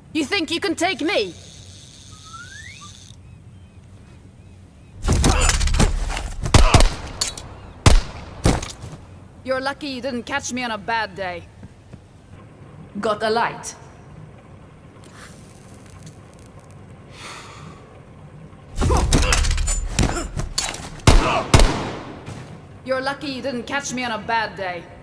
You think you can take me? You're lucky you didn't catch me on a bad day. Got a light. You're lucky you didn't catch me on a bad day.